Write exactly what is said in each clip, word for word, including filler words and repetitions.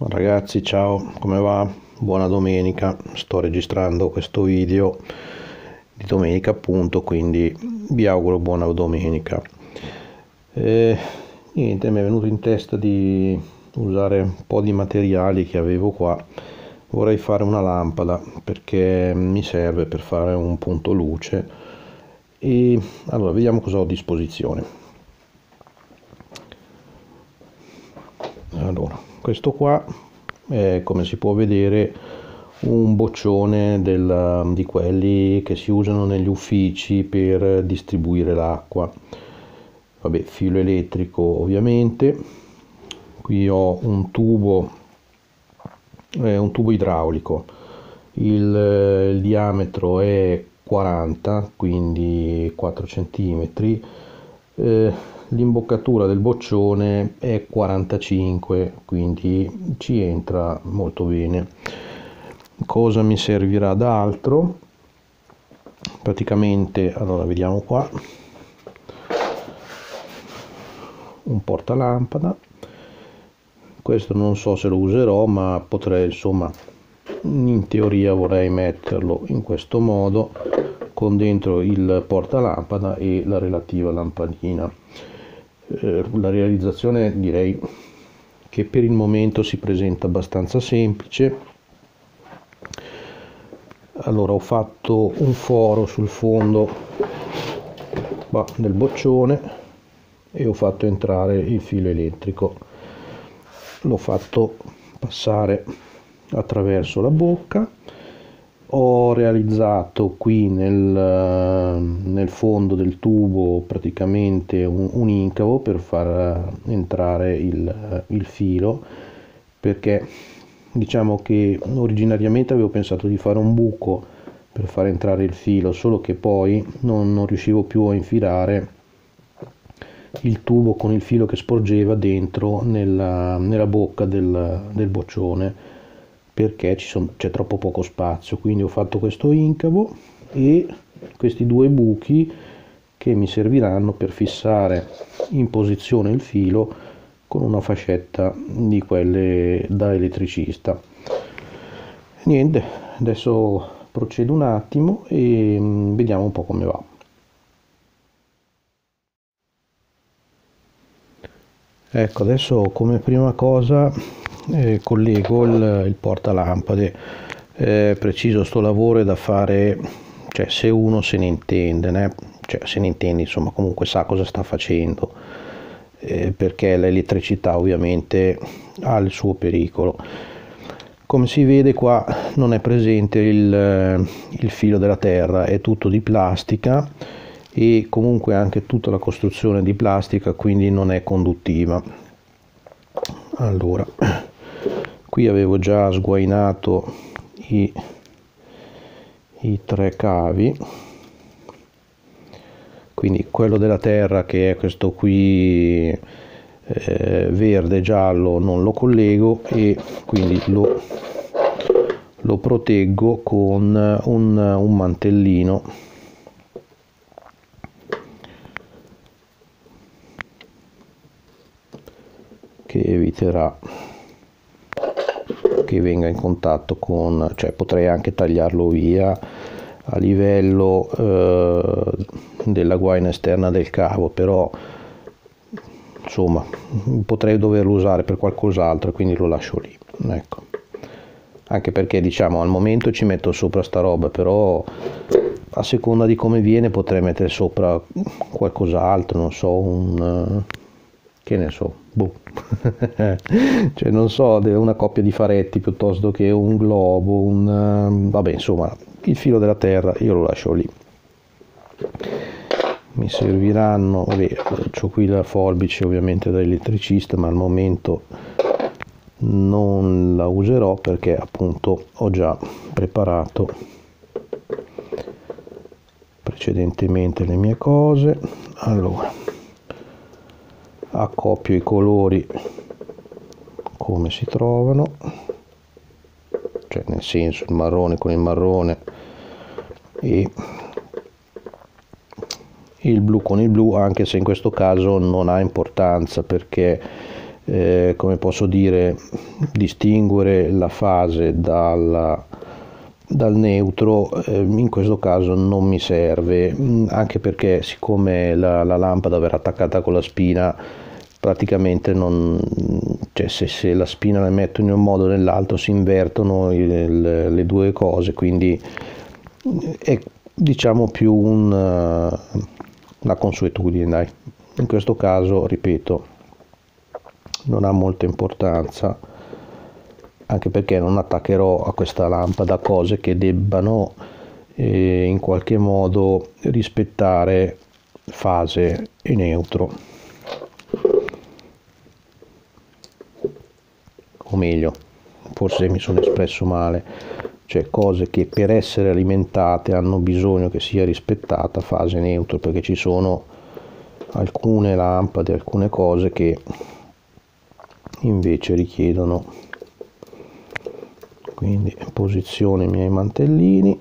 Ragazzi, ciao, come va? Buona domenica. Sto registrando questo video di domenica appunto, quindi vi auguro buona domenica. E, niente, mi è venuto in testa di usare un po' di materiali che avevo qua. Vorrei fare una lampada perché mi serve per fare un punto luce. E allora vediamo cosa ho a disposizione. Allora, questo qua è, come si può vedere, un boccione del, di quelli che si usano negli uffici per distribuire l'acqua. Vabbè, filo elettrico ovviamente. Qui ho un tubo, eh, un tubo idraulico. Il, il diametro è quaranta, quindi quattro centimetri. Eh, l'imboccatura del boccione è quarantacinque, quindi ci entra molto bene. Cosa mi servirà d'altro? Praticamente, allora vediamo qua, un portalampada. Questo non so se lo userò, ma potrei, insomma, in teoria vorrei metterlo in questo modo, con dentro il portalampada e la relativa lampadina. Eh, la realizzazione direi che per il momento si presenta abbastanza semplice. Allora, ho fatto un foro sul fondo bah, del boccione e ho fatto entrare il filo elettrico. L'ho fatto passare attraverso la bocca. Ho realizzato qui nel, nel fondo del tubo praticamente un, un incavo per far entrare il, il filo, perché diciamo che originariamente avevo pensato di fare un buco per far entrare il filo, solo che poi non, non riuscivo più a infilare il tubo con il filo che sporgeva dentro nella, nella bocca del, del boccione, perché c'è troppo poco spazio. Quindi ho fatto questo incavo e questi due buchi che mi serviranno per fissare in posizione il filo con una fascetta di quelle da elettricista. Niente, adesso procedo un attimo e vediamo un po' come va. Ecco, adesso come prima cosa eh, collego il, il portalampade. Eh, preciso, sto lavoro è da fare, cioè se uno se ne intende, né? Cioè se ne intende, insomma, comunque sa cosa sta facendo, eh, perché l'elettricità ovviamente ha il suo pericolo. Come si vede qua non è presente il, il filo della terra, è tutto di plastica e comunque anche tutta la costruzione di plastica, quindi non è conduttiva. Allora, qui avevo già sguainato i, i tre cavi, quindi quello della terra, che è questo qui eh, verde giallo, non lo collego e quindi lo, lo proteggo con un, un mantellino che eviterà che venga in contatto con, cioè potrei anche tagliarlo via a livello eh, della guaina esterna del cavo, però insomma potrei doverlo usare per qualcos'altro, quindi lo lascio lì, ecco. Anche perché diciamo al momento ci metto sopra sta roba, però a seconda di come viene potrei mettere sopra qualcos'altro, non so, un che ne so, boh. Cioè non so, una coppia di faretti piuttosto che un globo, un vabbè, insomma, il filo della terra io lo lascio lì. Mi serviranno, vabbè, ho qui la forbice ovviamente da elettricista, ma al momento non la userò perché appunto ho già preparato precedentemente le mie cose. Allora, accoppio i colori come si trovano, cioè nel senso il marrone con il marrone e il blu con il blu, anche se in questo caso non ha importanza perché eh, come posso dire, distinguere la fase dalla, dal neutro, eh, in questo caso non mi serve, anche perché siccome la, la lampada verrà attaccata con la spina, praticamente non, cioè se, se la spina la metto in un modo o nell'altro si invertono il, le due cose, quindi è diciamo più un, una consuetudine, dai. In questo caso, ripeto, non ha molta importanza, anche perché non attaccherò a questa lampada cose che debbano eh, in qualche modo rispettare fase e neutro, o meglio, forse mi sono espresso male, cioè cose che per essere alimentate hanno bisogno che sia rispettata fase neutro, perché ci sono alcune lampade, alcune cose che invece richiedono. Quindi posiziono i miei mantellini,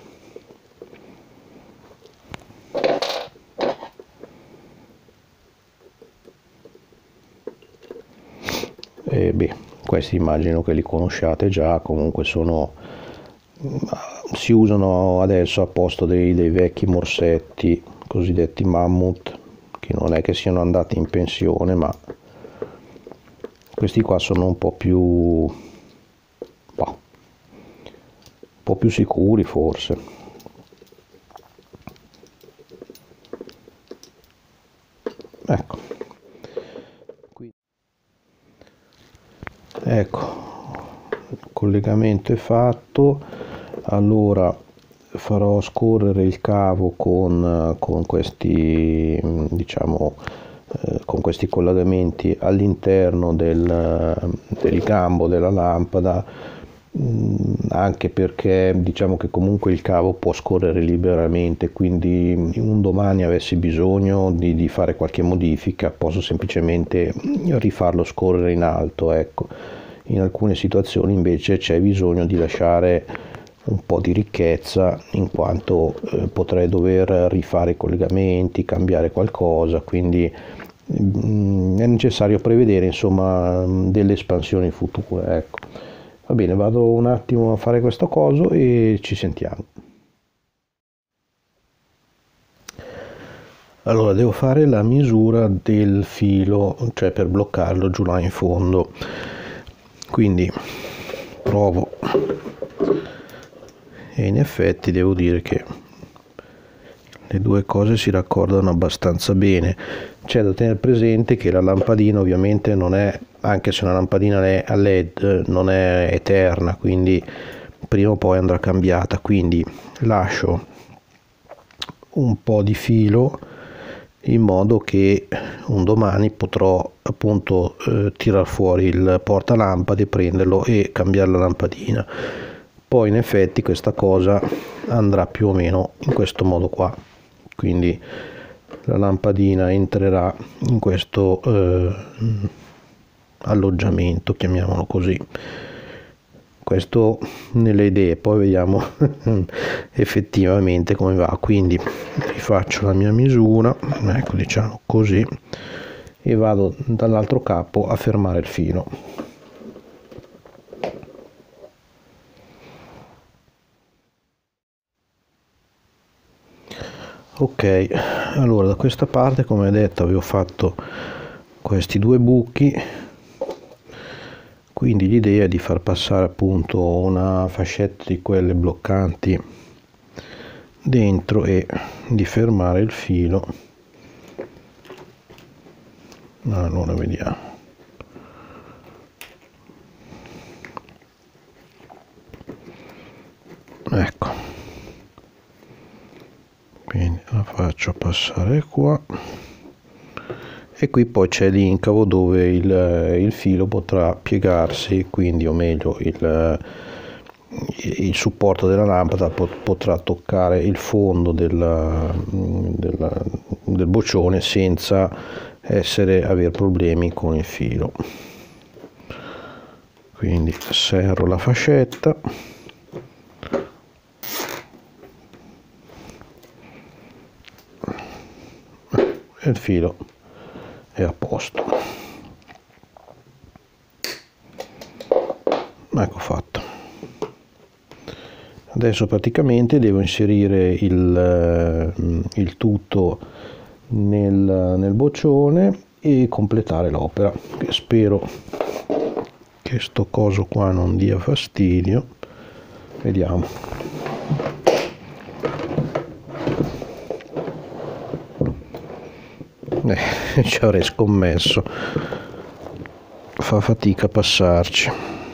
e beh, questi immagino che li conosciate già, comunque sono, si usano adesso a posto dei, dei vecchi morsetti cosiddetti mammut, che non è che siano andati in pensione, ma questi qua sono un po' più bah, un po' più sicuri forse. Ecco, ecco, il collegamento è fatto. Allora farò scorrere il cavo con, con questi, diciamo, eh, con questi collegamenti all'interno del, del gambo della lampada, mh, anche perché diciamo che comunque il cavo può scorrere liberamente, quindi un domani avessi bisogno di, di fare qualche modifica posso semplicemente rifarlo scorrere in alto, ecco. In alcune situazioni invece c'è bisogno di lasciare un po' di ricchezza, in quanto eh, potrei dover rifare i collegamenti, cambiare qualcosa, quindi mh, è necessario prevedere insomma delle espansioni future, ecco. Va bene, vado un attimo a fare questo coso e ci sentiamo. Allora devo fare la misura del filo, cioè per bloccarlo giù là in fondo, quindi provo, e in effetti devo dire che le due cose si raccordano abbastanza bene. C'è da tenere presente che la lampadina ovviamente non è, anche se una lampadina è a led, non è eterna, quindi prima o poi andrà cambiata, quindi lascio un po' di filo in modo che un domani potrò appunto eh, tirar fuori il portalampade, prenderlo e cambiare la lampadina. Poi in effetti questa cosa andrà più o meno in questo modo qua, quindi la lampadina entrerà in questo eh, alloggiamento, chiamiamolo così. Questo nelle idee, poi vediamo effettivamente come va. Quindi rifaccio la mia misura, ecco, diciamo così, e vado dall'altro capo a fermare il filo. Ok, allora da questa parte, come detto, avevo fatto questi due buchi, quindi l'idea è di far passare appunto una fascetta di quelle bloccanti dentro e di fermare il filo. Allora vediamo, ecco, quindi la faccio passare qua e qui poi c'è l'incavo dove il, il filo potrà piegarsi, quindi o meglio il, il supporto della lampada potrà toccare il fondo del, del, del boccione senza essere aver problemi con il filo. Quindi serro la fascetta e il filo è a posto. ecco fatto. Adesso praticamente devo inserire il, il tutto nel, nel boccione e completare l'opera, che spero che sto coso qua non dia fastidio. Vediamo. Eh, ci avrei scommesso, fa fatica a passarci.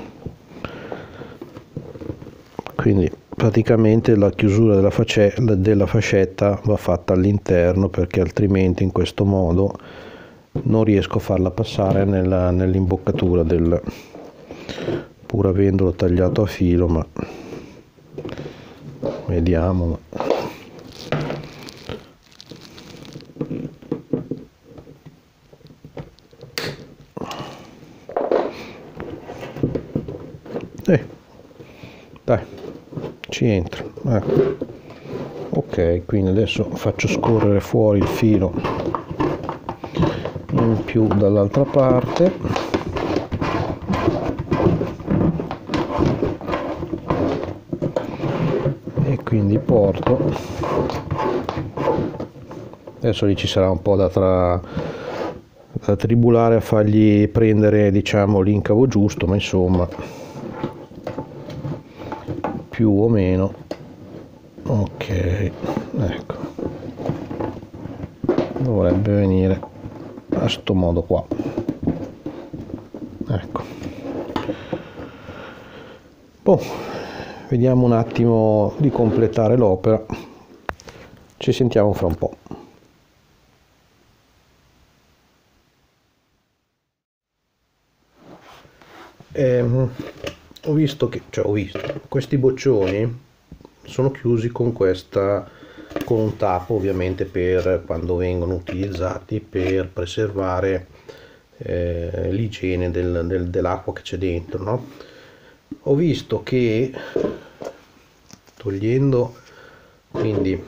Quindi praticamente la chiusura della, face della fascetta va fatta all'interno, perché altrimenti in questo modo non riesco a farla passare nella, nell'imboccatura del, pur avendolo tagliato a filo, ma vediamo. Eh, dai, ci entra, ecco. Ok, quindi adesso faccio scorrere fuori il filo in più dall'altra parte. E quindi porto. Adesso lì ci sarà un po' da, tra, da tribulare a fargli prendere, diciamo, l'incavo giusto, ma insomma più o meno. Ok, ecco, dovrebbe venire a sto modo qua, ecco. Boh, vediamo un attimo di completare l'opera, ci sentiamo fra un po'. Eh, ho visto che, cioè ho visto, questi boccioni sono chiusi con questa, con un tappo, ovviamente per quando vengono utilizzati per preservare eh, l'igiene del, del, dell'acqua che c'è dentro, no? Ho visto che togliendo quindi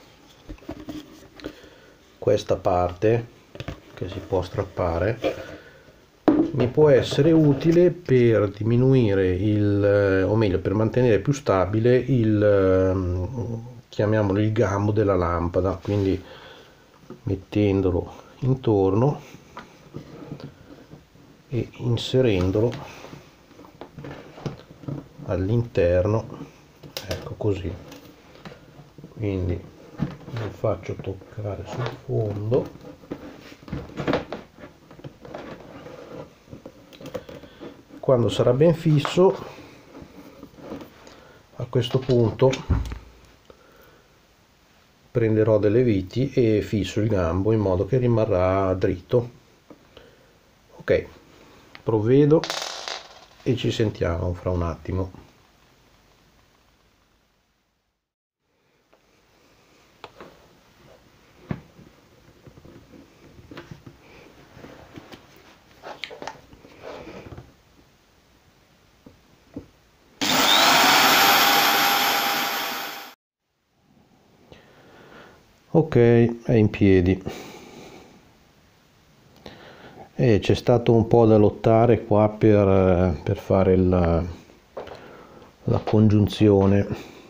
questa parte che si può strappare, mi può essere utile per diminuire il, o meglio per mantenere più stabile il, chiamiamolo, il gambo della lampada, quindi mettendolo intorno e inserendolo all'interno, ecco così. Quindi lo faccio toccare sul fondo. Quando sarà ben fisso, a questo punto prenderò delle viti e fisso il gambo in modo che rimarrà dritto. Ok, provvedo e ci sentiamo fra un attimo. Ok, è in piedi. E c'è stato un po' da lottare qua per, per fare la, la congiunzione.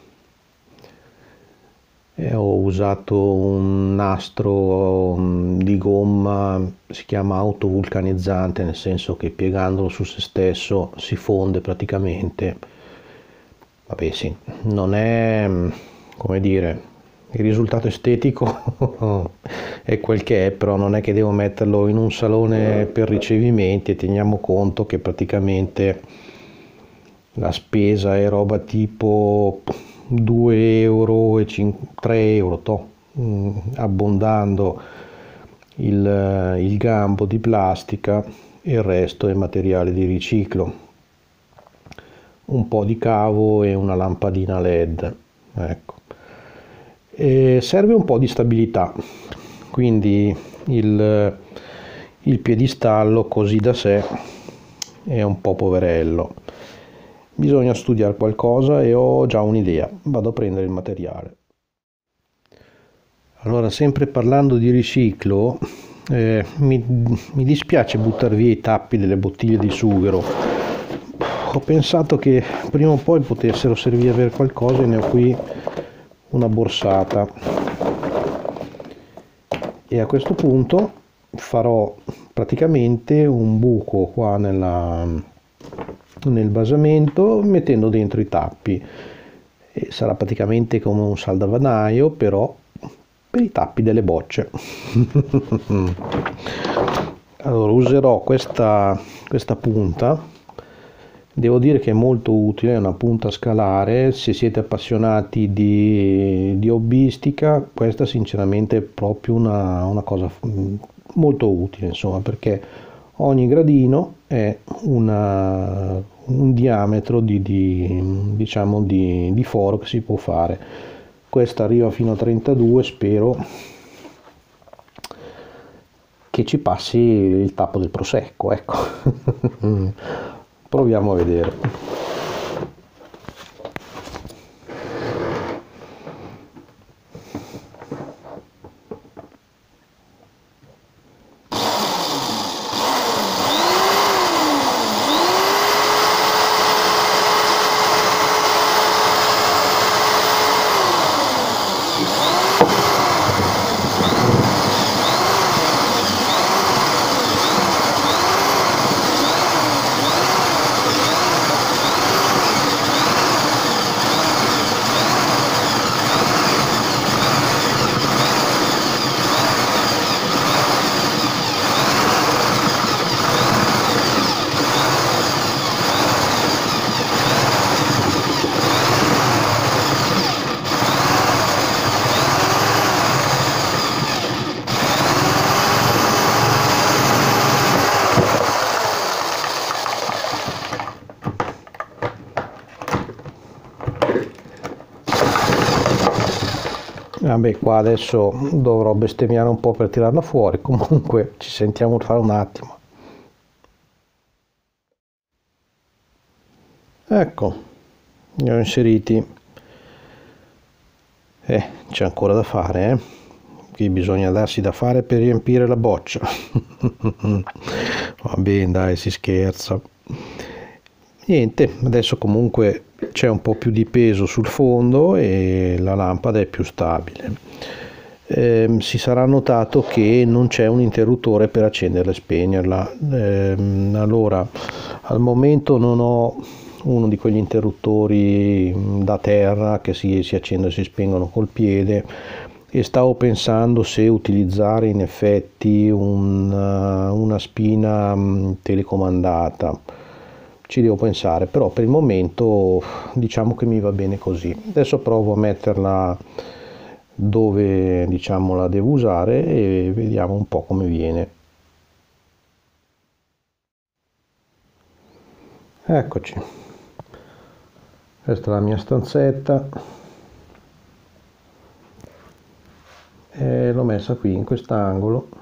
E ho usato un nastro di gomma, si chiama autovulcanizzante, nel senso che piegandolo su se stesso si fonde praticamente. Vabbè sì, non è, come dire, il risultato estetico è quel che è, però non è che devo metterlo in un salone per ricevimenti, e teniamo conto che praticamente la spesa è roba tipo due euro e tre euro, to, abbondando il, il gambo di plastica e il resto è materiale di riciclo, un po' di cavo e una lampadina led, ecco. E serve un po' di stabilità, quindi il, il piedistallo così da sé è un po' poverello, bisogna studiare qualcosa e ho già un'idea, vado a prendere il materiale. Allora, sempre parlando di riciclo, eh, mi, mi dispiace buttare via i tappi delle bottiglie di sughero. ho pensato che prima o poi potessero servire per qualcosa e ne ho qui una borsata, e a questo punto farò praticamente un buco qua nella, nel basamento, mettendo dentro i tappi, e sarà praticamente come un salvadanaio, però per i tappi delle bocce. Allora userò questa, questa punta, devo dire che è molto utile, è una punta scalare. Se siete appassionati di, di hobbistica, questa sinceramente è proprio una, una cosa molto utile, insomma, perché ogni gradino è una, un diametro di, di, diciamo di, di foro che si può fare. Questa arriva fino a trentadue, spero che ci passi il tappo del prosecco, ecco. Proviamo a vedere. Vabbè, qua adesso dovrò bestemmiare un po' per tirarla fuori, comunque ci sentiamo fra un attimo. Ecco, li ho inseriti. Eh, c'è ancora da fare, eh? Qui bisogna darsi da fare per riempire la boccia. Va bene, dai, si scherza. Niente, adesso comunque c'è un po' più di peso sul fondo e la lampada è più stabile. Eh, si sarà notato che non c'è un interruttore per accenderla e spegnerla. Eh, allora, al momento non ho uno di quegli interruttori da terra che si, si accendono e si spengono col piede, e stavo pensando se utilizzare in effetti un, una spina telecomandata. Ci devo pensare, però per il momento diciamo che mi va bene così. Adesso provo a metterla dove diciamo la devo usare e vediamo un po' come viene. Eccoci, questa è la mia stanzetta e l'ho messa qui in quest'angolo.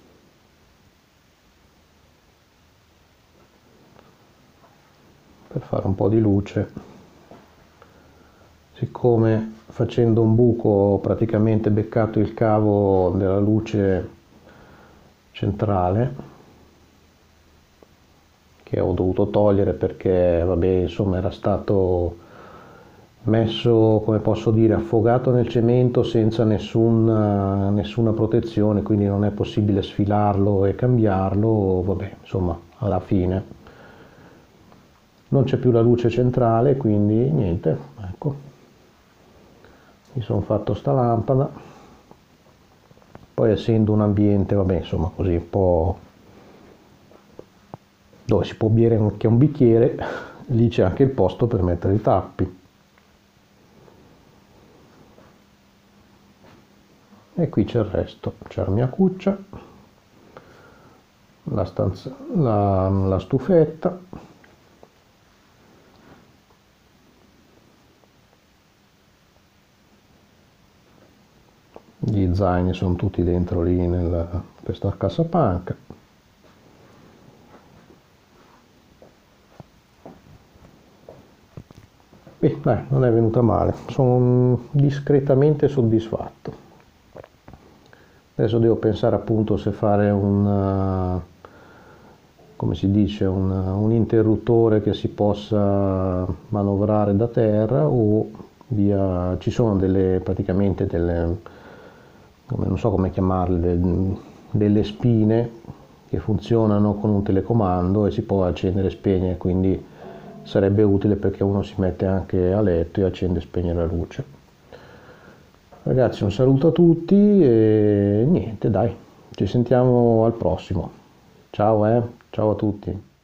Per fare un po' di luce, siccome facendo un buco ho praticamente beccato il cavo della luce centrale, che ho dovuto togliere perché vabbè, insomma, era stato messo, come posso dire, affogato nel cemento senza nessuna, nessuna protezione, quindi non è possibile sfilarlo e cambiarlo. Vabbè, insomma, alla fine non c'è più la luce centrale, quindi niente, ecco, mi sono fatto sta lampada. Poi essendo un ambiente, vabbè, insomma, così un po' dove si può bere anche un bicchiere, lì c'è anche il posto per mettere i tappi. E qui c'è il resto, c'è la mia cuccia, la, stanza, la, la stufetta, gli zaini sono tutti dentro lì in questa cassapanca. Beh, dai, non è venuta male, sono discretamente soddisfatto. Adesso devo pensare appunto se fare un, come si dice, un, un interruttore che si possa manovrare da terra, o via, ci sono delle, praticamente delle, come, non so come chiamarle, delle spine che funzionano con un telecomando e si può accendere e spegnere, quindi sarebbe utile perché uno si mette anche a letto e accende e spegne la luce. Ragazzi, un saluto a tutti e niente, dai, ci sentiamo al prossimo. Ciao, eh, ciao a tutti.